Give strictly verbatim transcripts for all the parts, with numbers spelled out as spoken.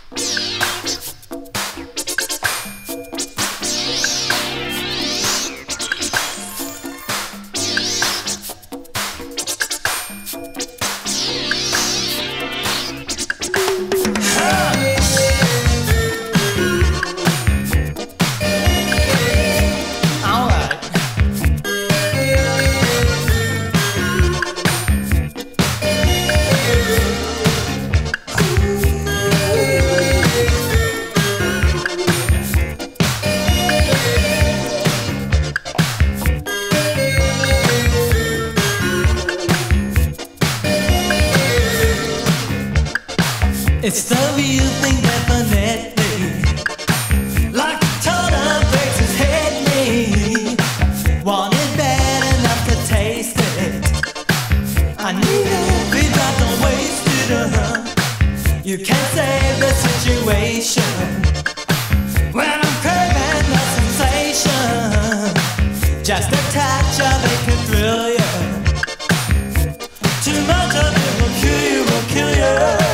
It's the real thing, definitely. Like a total breaks his head me. Want it bad enough to taste it. I need every drop, don't waste it, uh-huh. You can't save the situation when I'm craving the sensation. Just a touch of it can thrill you. Too much of it will kill you, will kill you.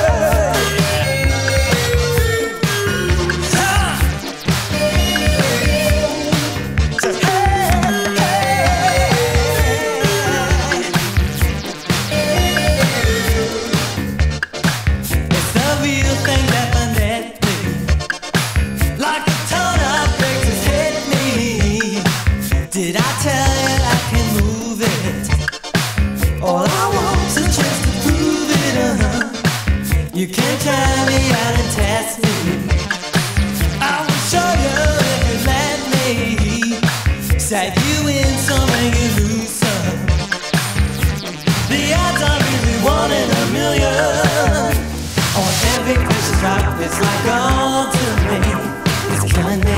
Did I tell you I can move it? All I want's a chance to prove it, uh-huh. You can't try me out and test me. I will show you if you let me. Set you in some and you lose some. The odds are really one in a million. On every precious rock, it's like gold to me. It's killing me.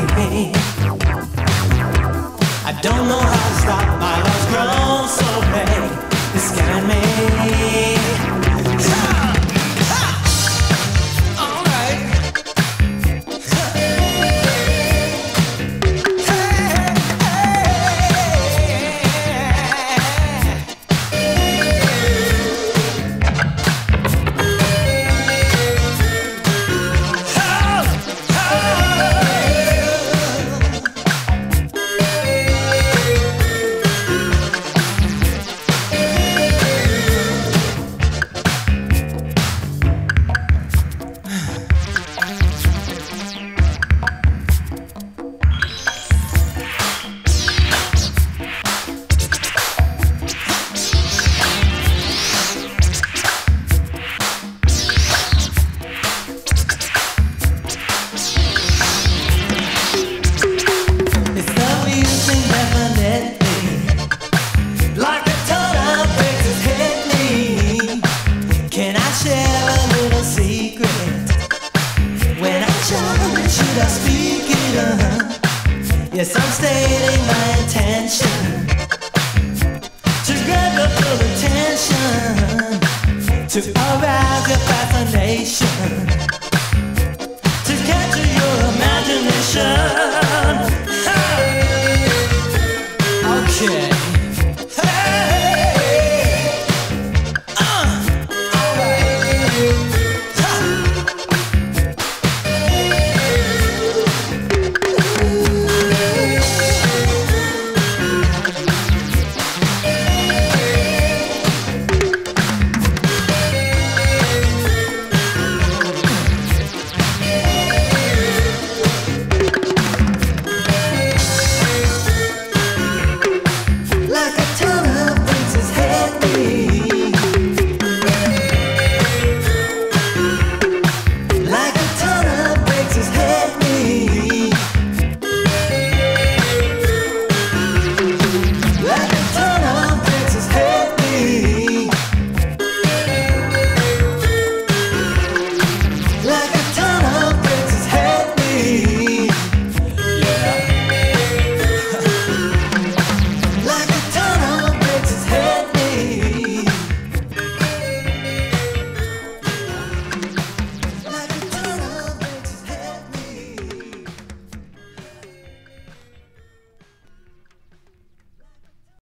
I don't know how to stop, my love's grown so big, it's scaring me. Ha! Ha! All right. Hey, should I speak it, uh-huh? Yes, I'm stating my intention to grab your full attention, to arouse your fast